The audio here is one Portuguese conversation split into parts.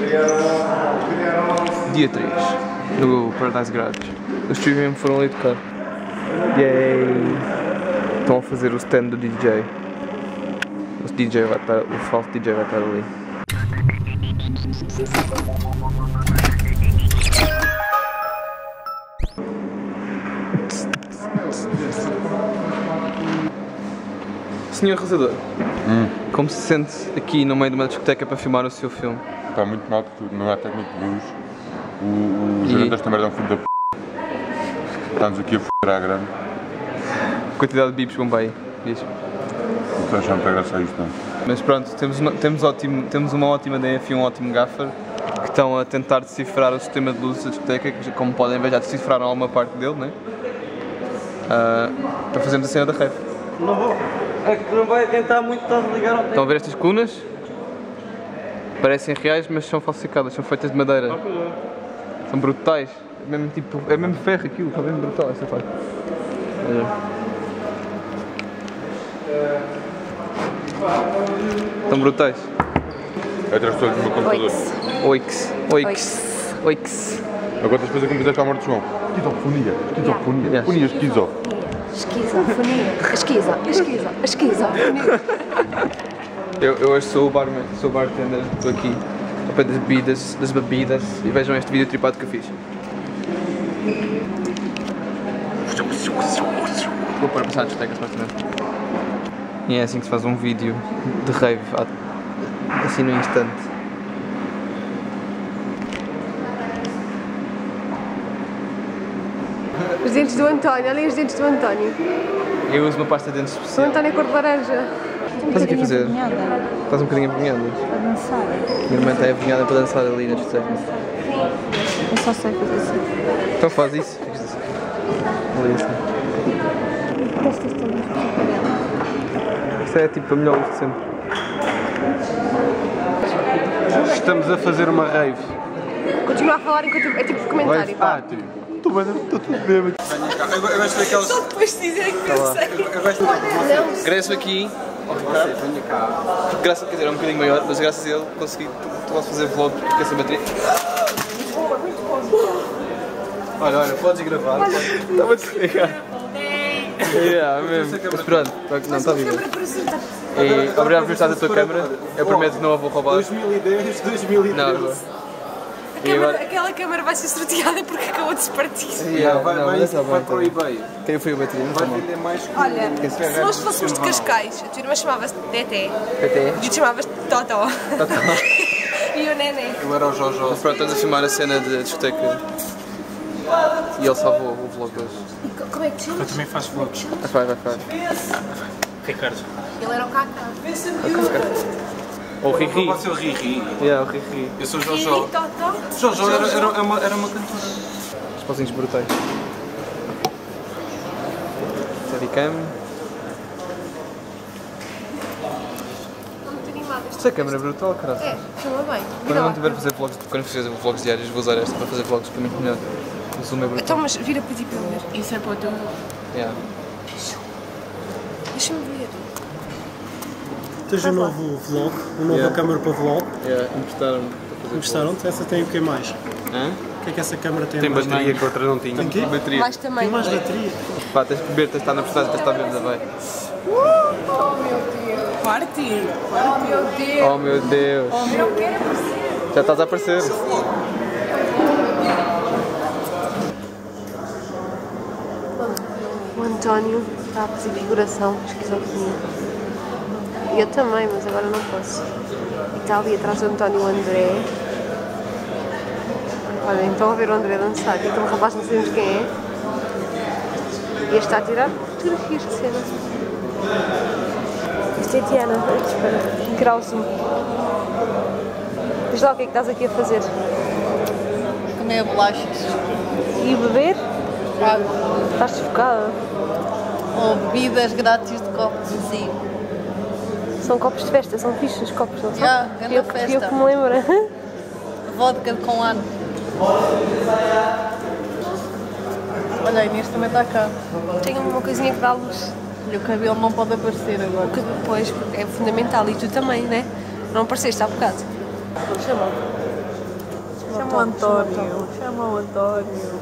Dia 3, no Paradise Garage. Os streaming foram ali tocar. Yay! Estão a fazer o stand do DJ. O DJ vai estar, o falso DJ vai estar ali. Senhor realizador, como se sente aqui no meio de uma discoteca para filmar o seu filme? Está muito mal porque não há técnico de luz. O gerente desta merda é um filho da p***. Estamos aqui a f***er à grande. Quantidade de bips, Bombay, diz. Não estou achando que graça a isto, não. Mas pronto, temos uma ótima DF e um ótimo gaffer que estão a tentar decifrar o sistema de luzes da discoteca, que como podem ver já decifraram alguma parte dele, né? Para fazermos a cena da rave. Não vou. É que não vai tentar muito, estás a ligar ao tempo. Estão a ver estas colunas? Parecem reais, mas são falsificadas, são feitas de madeira. São brutais. É mesmo ferro aquilo, está bem brutal esta parte. Estão brutais. É transtorno do meu computador. Oix. Agora tens de fazer como fizeste à morte de João. Esquizofonia. Fonia esquizo. Esquizofonia. Eu hoje sou o barman, sou o bartender, estou aqui ao pé das bebidas e vejam este vídeo tripado que eu fiz. Vou para passar a discoteca, supostamente. E é assim que se faz um vídeo de rave, assim no instante. Os dentes do António, olhem os dentes do António. Eu uso uma pasta de dentes O especial. António é cor de laranja. Estás aqui a fazer? Estás um bocadinho avinhada. Para dançar. Minha irmã está avinhada para dançar ali na discoteca. Eu só sei fazer assim. Então faz isso. Ali assim. Prestas todas para Isto é tipo a melhor luz de sempre. Estamos a fazer uma rave. Continua a falar enquanto é tipo comentário. Estou tudo bêbado. Eu gosto daquelas... Só depois de dizer que eu sei. Agradeço aqui ao Ricardo. Porque graças, quer dizer, é um bocadinho maior, mas graças a ele consegui fazer vlog porque essa bateria. Olha, podes ir gravar. Estava a desligar. Mesmo. Mas pronto, não, está vivo. E obrigado por estar a tua câmera. Eu prometo que não a vou roubar. 2010, 2013. Não, agora. Aquela câmera vai ser sorteada porque acabou de se partir. Vai para o eBay. Quem foi o bateria? Vai vender mais. Olha, se nós fôssemos de Cascais, a tua irmã chamava-se Teté e tu chamavas-te Totó. E o Nené. Eu era o Jojo. Mas pronto, estamos a filmar a cena de discoteca. E ele salvou o vlog hoje. Como é que te chamas? Eu também faço vlogs. Vai. Ricardo. Ele era o Cacá. Ou o Riri. Pode ser o Riri. O Riri. Eu sou o E Jojo. Totó? Jojo era uma cantora. Os pauzinhos brutais. Steadicam. Muito animado. Esta câmera é brutal, caralho. É, filma bem. Quando eu não tiver a fazer vlogs, quando fizer vlogs diários, vou usar esta para fazer vlogs, que é muito melhor. O zoom é brutal. Então, mas vira para ti para eu ver. Isso é para o teu. Deixa-me ver. Tens um novo vlog, uma nova câmera para vlog. Emprestaram-me para fazer. Gostaram-te? Essa tem o que mais? O que é que essa câmera tem? Tem mais? bateria que a outra não tinha. Tem quê? Bateria. Mais também. Tem mais bateria. Pá, tens que beber, tens de estar na postagem, tens de estar bêbada, vai. Partir. Oh meu Deus. Oh meu Deus. Eu quero aparecer. Já estás a aparecer. O António está a fazer figuração, esquizofrenia. E eu também, mas agora não posso. E está ali atrás do António o André. Olhem, estão a ver o André dançar. E aquele rapaz não sabemos quem é. E este está a tirar fotografias de cena. Isto é Tiana. Espera, tirar o zoom. Diz lá o que é que estás aqui a fazer. Comer bolachas. E beber? Água. Estás sufocada? Ou bebidas grátis de copos de vinho. São copos de festa, são fixos os copos, não são? Já, grande eu festa. que me lembro. Vodka com ano. Olha, a Inês também está cá. Tenho uma coisinha que dá luz. E o cabelo não pode aparecer agora. Pois, é fundamental. E tu também, né? Não apareceste há bocado. Chama. Chama o António. Chama o António.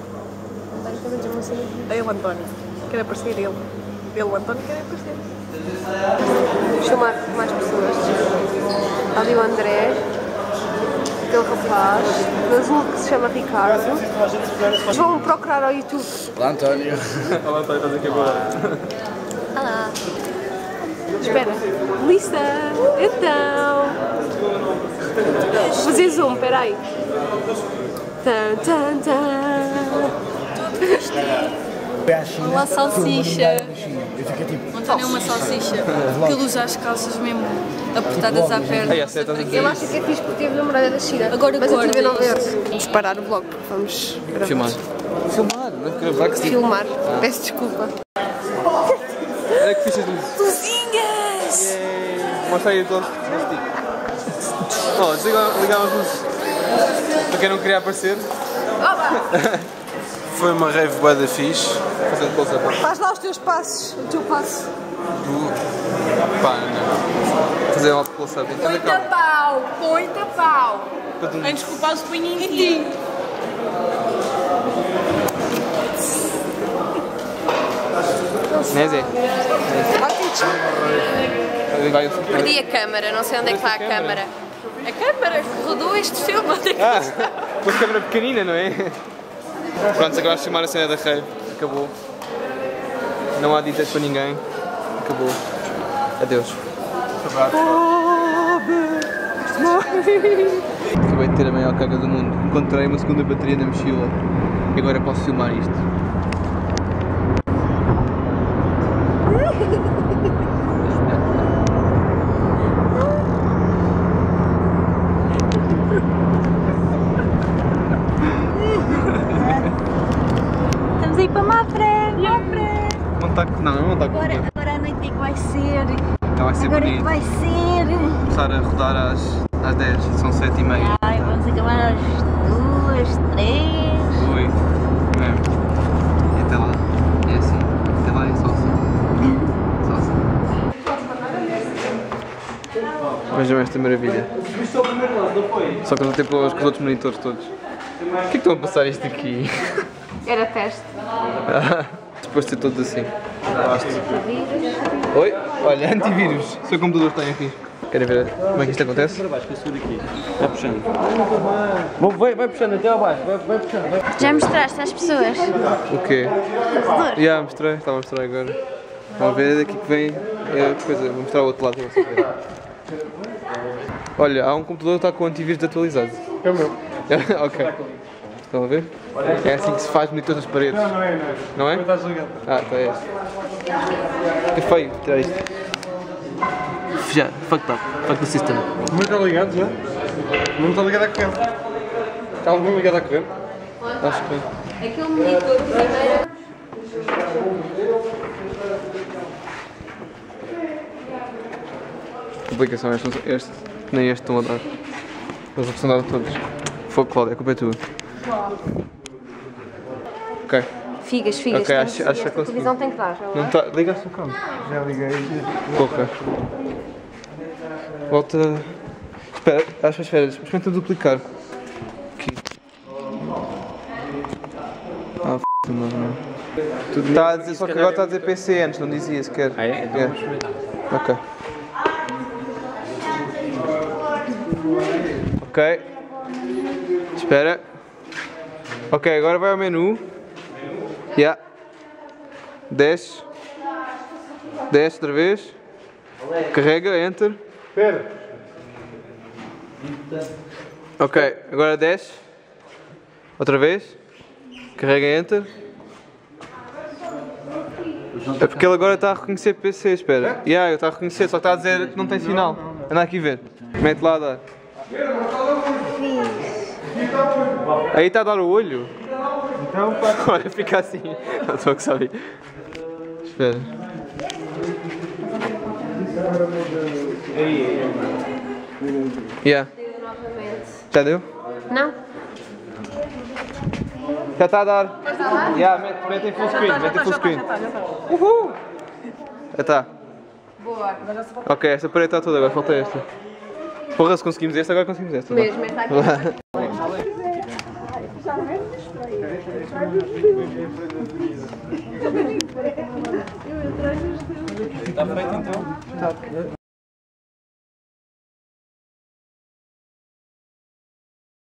Ei, o António. Quer aparecer ele. Ele, o António, quer aparecer. Chamar mais pessoas. Está ali o André, aquele rapaz, mas um que se chama Ricardo. Eles vão procurar ao YouTube. Olá, António. Olá, António, estás aqui agora. Olá. Espera. Lista. Então. Vou fazer zoom, peraí. Tan, tan, tan. Uma salsicha. Eu fiquei tipo, António é uma salsicha. Que ele usa as calças mesmo apertadas à perna. Ai, essa é tão Ele acha que é fixe porque teve namorada da China. Agora mas eu acorda tive não ver. isso. Vamos parar o vlog porque vamos gravar. Filmar. Filmar, não é gravar que se... Filmar. Peço desculpa. Olha que fichas de luz. Luzinhas! Mostra aí todo. Oh, ligaram as luzes. Para quem não queria aparecer. Foi uma rave bué da fixe. Fazendo close-up. Faz lá os teus passos. O teu passo. Pá, não. Fazer um close-up. Põe-te pau! Põe-te pau! Antes que o pau se ponha em ti. Né, Zé? Vai o Perdi a câmara, não sei onde é que está a câmara. A câmara rodou este filme. com a câmera pequenina, não é? Pronto, agora vamos filmar a cena da rave. Acabou. Não há ditas para ninguém. Acabou. Adeus. Acabei de ter a maior carga do mundo. Encontrei uma segunda bateria na mochila. E agora posso filmar isto. Estamos aí para Mafra! Não está com Agora a noite é que vai ser. Então vai ser Agora é que bonito. vai ser. Começar a rodar às 10, são 7h30. Ai, vamos acabar às 2, 3. Ui, mesmo. E até lá, é assim. Até lá é só assim. Só assim. Vejam esta maravilha. Só que eu estou com os outros monitores todos. Por que estão a passar isto aqui? Era teste. Depois de ter todos assim. Oi? Olha, antivírus. O seu computador está em risco. Querem ver como é que isto acontece? Vai puxando. Vai puxando até ao baixo. Vai puxando. Já mostraste às pessoas? O quê? O corredor? Já, mostrei. Estava a mostrar agora. Vão ver daqui que vem. É coisa. Vou mostrar o outro lado para vocês verem. Olha, há um computador que está com o antivírus desatualizado. é o meu. Ok. Estão a ver? É assim que se faz monitores nas paredes. Não é. Não é? Está desligado. Ah, está este. Que feio, tirar isto. Já, fucked up. Fuck the system. O meu está ligado já? O meu está ligado à corrente. Está algum ligado à corrente? Acho que. Aquele monitor primeiro. Complicação, este, nem este estão a dar. Eles estão a dar todos. Fogo, Cláudia, a culpa é tua. Ok. Figas. Ok, tem acho que já esta consegui. televisão tem que dar. Não está. Liga a sua câmera. Já liguei. Porra. Volta. Espera, acho as férias. Experimenta duplicar. Aqui. Ah, f***, não. Está a dizer, só que agora está a dizer PC antes, não dizia sequer. Ah, é? Então vamos experimentar. Ok. Ok. Espera. Ok, agora vai ao menu. Yeah. Desce. Desce outra vez. Carrega, enter. Espera. Ok, agora desce. Outra vez. Carrega, enter. É porque ele agora está a reconhecer PC, espera. Yeah, ele está a reconhecer, só está a dizer que não tem sinal. Anda aqui ver. Mete lá a dar. Aí está a dar o olho. Então, Olha, fica assim. Não estou a que sabe. Espera. Yeah. Já deu? Não? Já está a dar. Yeah, mete em full screen. Mete em full screen. Uhul! Já está. Boa. Ok, esta parede está toda, agora falta esta. Porra, se conseguimos este, agora conseguimos este. Mesmo, está aqui. Está feito então?